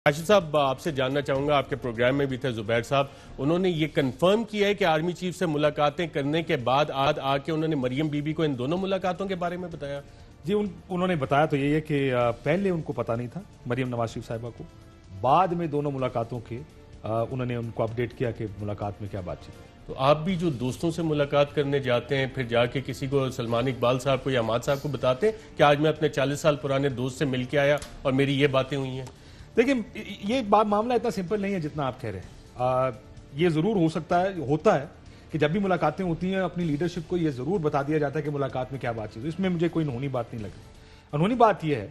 راشد صاحب آپ سے جاننا چاہوں گا، آپ کے پروگرام میں بھی تھے زبیر صاحب، انہوں نے یہ کنفرم کیا ہے کہ آرمی چیف سے ملاقاتیں کرنے کے بعد آ کے انہوں نے مریم بی بی کو ان دونوں ملاقاتوں کے بارے میں بتایا؟ جی انہوں نے بتایا تو یہ ہے کہ پہلے ان کو پتہ نہیں تھا مریم نواز شریف صاحبہ کو، بعد میں دونوں ملاقاتوں کے انہوں نے ان کو اپڈیٹ کیا کہ ملاقات میں کیا بات چیت ہے۔ تو آپ بھی جو دوستوں سے ملاقات کرنے جاتے ہیں پھر جا کے کسی کو سلمان اقبال صاحب کو یا عماد صاحب کو بتاتے ہیں کہ آج میں اپنے 40 سال پرانے دوست سے مل کے آیا اور میری یہ باتیں ہوئی ہیں؟ دیکھیں یہ معاملہ اتنا سمپل نہیں ہے جتنا آپ کہہ رہے ہیں۔ یہ ضرور ہو سکتا ہے، ہوتا ہے کہ جب بھی ملاقاتیں ہوتی ہیں اپنی لیڈرشپ کو یہ ضرور بتا دیا جاتا ہے کہ ملاقات میں کیا بات چیت ہے۔ اس میں مجھے کوئی انہونی بات نہیں لگی۔ انہونی بات یہ ہے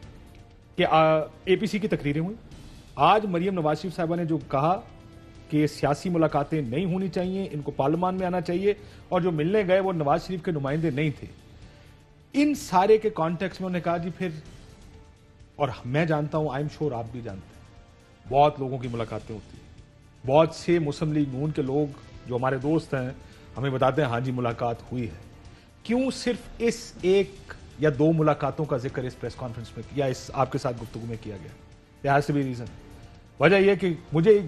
کہ اے پی سی کی تقریریں ہوئی، آج مریم نواز شریف صاحبہ نے جو کہا کہ سیاسی ملاقاتیں نہیں ہونی چاہیے، ان کو پارلیمان میں آنا چاہیے، اور جو ملنے گئے وہ نواز شریف کے نمائندے نہیں تھے، ان سارے کے کانٹیکس میں انہوں نے کہا جی پھر، اور میں جانتا ہوں، آئی ایم شور آپ بھی جانتے ہیں، بہت لوگوں کی ملاقاتیں ہوتی ہیں، بہت سے مسلم لیگ نون کے لوگ جو ہمارے دوست ہیں ہمیں بتاتے ہیں ہاں جی ملاقات ہوئی ہے۔ کیوں صرف اس ایک یا دو ملاقاتوں کا ذکر اس پریس کانفرنس میں یا اس آپ کے ساتھ گفتگو میں کیا گیا؟ there has to be reason۔ وجہ یہ کہ مجھے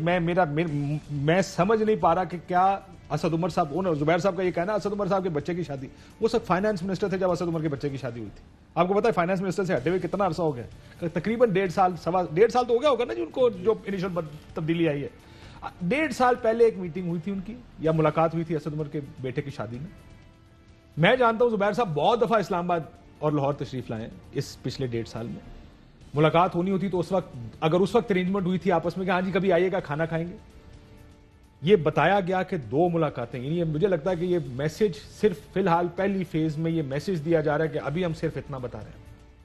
میں سمجھ نہیں پا رہا کہ کیا اسد عمر صاحب، زبیر صاحب کا یہ کہنا اسد عمر صاحب کے بچے کی شادی، وہ سب فائنانس منسٹر تھے جب اسد عمر کے بچے کی شادی ہوئی تھی۔ آپ کو پتا ہے فائنانس منسٹر سے ہٹے ہوئے کتنا عرصہ ہو گیا؟ تقریباً 1.5 سال، 1.5 سال تو ہو گیا ہوگا نا جی ان کو جو انیشل تبدیلی آئی ہے۔ 1.5 سال پہلے ایک میٹنگ ہوئی تھی ان کی یا ملاقات ہوئی تھی اسد عمر کے بیٹے کی شادی میں۔ میں جانتا ہوں زبیر صاحب بہت دفعہ اسلام آباد اور لاہور تشریف لائے اس پچھلے 1.5 سال میں۔ ملاقات ہونی ہوتی تو اس وقت، اگر اس وقت ارینجمنٹ ہوئی تھی آپس میں کہ ہاں جی کبھی آئیے گا کھانا کھائیں گے، یہ بتایا گیا کہ 2 ملاقاتیں، یعنی مجھے لگتا ہے کہ یہ میسج صرف فی الحال پہلی فیز میں یہ میسج دیا جا رہا ہے کہ ابھی ہم صرف اتنا بتا رہے ہیں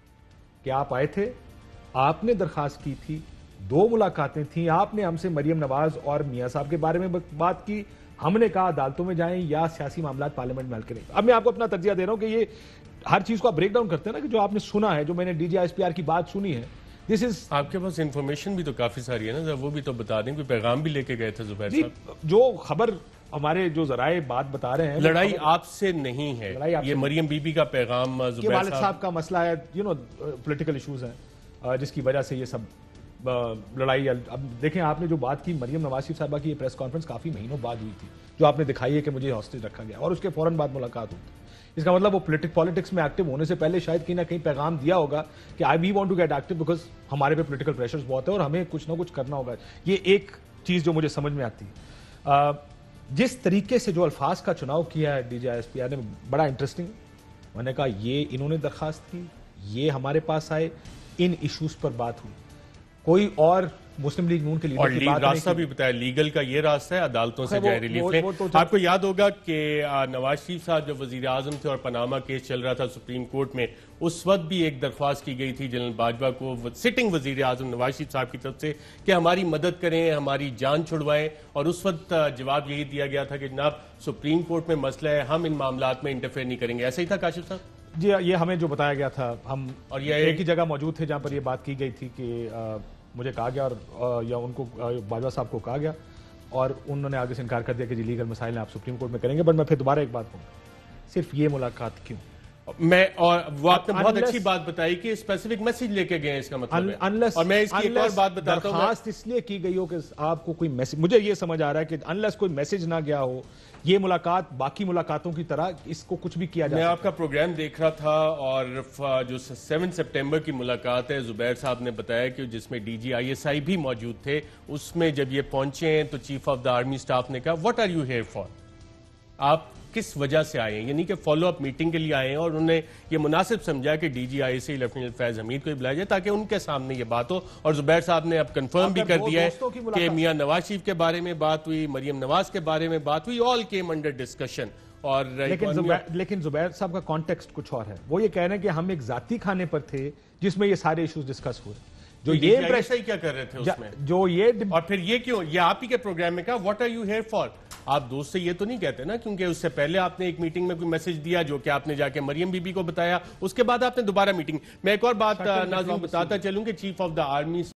کہ آپ آئے تھے، آپ نے درخواست کی تھی، 2 ملاقاتیں تھیں، آپ نے ہم سے مریم نواز اور میاں صاحب کے بارے میں بات کی، ہم نے کہا عدالتوں میں جائیں یا سیاسی معاملات پارلیمنٹ میں حل کریں۔ اب میں آپ کو اپنا تجزیہ دے رہا ہوں کہ یہ ہر چیز کو آپ بریک ڈاؤن کرتے ہیں نا، کہ جو آپ نے سنا ہے، جو میں نے D G S P R کی بات سنی ہے، دس از آپ کے پاس انفارمیشن بھی تو کافی ساری ہے نا، وہ بھی تو بتا دیں، کوئی پیغام بھی لے کے گئے تھے زبیر صاحب؟ جو خبر ہمارے جو ذرائع بات بتا رہے ہیں، لڑائی آپ سے نہیں ہے، یہ مریم بی بی کا پیغام زبیر والد صاحب کا مسئلہ ہے، پولیٹیکل ایشوز ہیں جس کی وجہ سے یہ سب لڑائی۔ اب دیکھیں آپ نے جو بات کی مریم نواز شریف صاحبہ کی، یہ پریس کانفرنس کافی مہینوں بعد ہوئی تھی جو آپ نے دکھائی ہے کہ مجھے ہاسٹیج رکھا گیا، اور اس کے فوراً بعد ملاقات ہوئی تھی۔ اس کا مطلب وہ پالیٹکس میں ایکٹیو ہونے سے پہلے شاید کہیں نہ کہیں پیغام دیا ہوگا کہ I we want to get active because ہمارے پہ پولیٹیکل پریشرز بہت ہے اور ہمیں کچھ نہ کچھ کرنا ہوگا۔ یہ ایک چیز جو مجھے سمجھ میں آتی ہے۔ جس طریقے سے جو الفاظ کا چناؤ کیا ہے D G S P R نے، بڑا انٹرسٹنگ۔ میں نے کہا یہ انہوں نے درخواست کی، یہ ہمارے پاس آئے، ان ایشوز پر بات ہوئی، کوئی اور مسلم لیگ نون کے لیڈر کی بات نہیں۔ راستہ بھی بتایا لیگل کا، یہ راستہ ہے عدالتوں سے جائے ریلیف لیں۔ آپ کو یاد ہوگا کہ نواز شریف صاحب جب وزیر اعظم تھے اور پاناما کیس چل رہا تھا سپریم کورٹ میں، اس وقت بھی ایک درخواست کی گئی تھی جنرل باجوہ کو سٹنگ وزیر اعظم نواز شریف صاحب کی طرف سے کہ ہماری مدد کریں، ہماری جان چھڑوائیں، اور اس وقت جواب یہی دیا گیا تھا کہ جناب سپریم کورٹ میں مسئلہ ہے، ہم ان معاملات میں انٹرفیئر نہیں کریں گے۔ ایسا ہی تھا کاشف صاحب؟ جی یہ ہمیں جو بتایا گیا تھا، ہم اور یہ ایک ہی جگہ موجود تھے جہاں پر یہ بات کی گئی تھی کہ مجھے کہا گیا اور یا ان کو باجوہ صاحب کو کہا گیا، اور انہوں نے آگے سے انکار کر دیا کہ جی لیگل مسائل ہیں آپ سپریم کورٹ میں کریں گے۔ بٹ میں پھر دوبارہ ایک بات کہوں گا، صرف یہ ملاقات کیوں؟ اور وہ آپ نے بہت اچھی بات بتائی کہ اسپیسیفک میسج لے کے گئے، اس کا مطلب ہے، اور میں اس کی ایک اور بات بتاتا ہوں، درخواست اس لیے کی گئی ہو کہ آپ کو کوئی میسج، مجھے یہ سمجھ آ رہا ہے کہ انلیس کوئی میسج نہ گیا ہو، یہ ملاقات باقی ملاقاتوں کی طرح اس کو کچھ بھی کیا جائے۔ میں آپ کا پروگرام دیکھ رہا تھا، اور جو 7 سپٹمبر کی ملاقات ہے، زبیر صاحب نے بتایا کہ جس میں D G I S I بھی موجود تھے، اس میں جب یہ پہنچے ہیں تو chief of the army staff نے کہا what are you here for? آپ کس وجہ سے آئے ہیں؟ یعنی کہ فالو اپ میٹنگ کے لیے آئے ہیں، اور انہوں نے یہ مناسب سمجھا کہ ڈی جی آئی سے لیفٹیننٹ فیض حمید کو ہی بلایا جائے تاکہ ان کے سامنے یہ بات ہو۔ اور زبیر صاحب نے اب کنفرم بھی کر دیا ہے کہ میاں نواز شریف کے بارے میں بات ہوئی، مریم نواز کے بارے میں بات ہوئی، آل کیم انڈر ڈسکشن۔ اور لیکن زبیر صاحب کا کانٹیکسٹ کچھ اور ہے، وہ یہ کہہ رہے ہیں کہ ہم ایک ذاتی کھانے پر تھے جس میں یہ سارے ایشوز ڈسکس ہوئے، جو یہ کیا کر رہے تھے اس میں، جو یہ، اور پھر یہ کیوں، یہ آپ ہی کے پروگرام میں کہا what are you here for? آپ دوست سے یہ تو نہیں کہتے نا، کیونکہ اس سے پہلے آپ نے ایک میٹنگ میں کوئی میسج دیا جو کہ آپ نے جا کے مریم بی بی کو بتایا، اس کے بعد آپ نے دوبارہ میٹنگ میں ایک اور بات ناظرین بتاتا چلوں کہ چیف آف دا آرمی